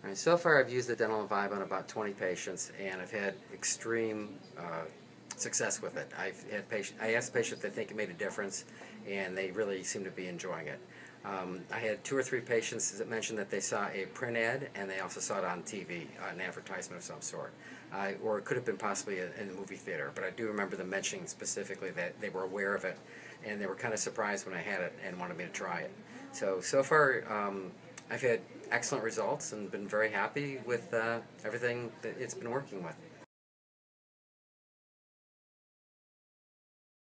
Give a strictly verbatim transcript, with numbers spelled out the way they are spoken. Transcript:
All right, so far I've used the DentalVibe on about twenty patients, and I've had extreme uh, success with it. I've had patient, I asked patients if they think it made a difference, and they really seem to be enjoying it. Um, I had two or three patients that mentioned that they saw a print ad, and they also saw it on T V, uh, an advertisement of some sort. Uh, or it could have been possibly in the movie theater, but I do remember them mentioning specifically that they were aware of it, and they were kind of surprised when I had it and wanted me to try it. So, so far, um, I've had excellent results and been very happy with uh, everything that it's been working with.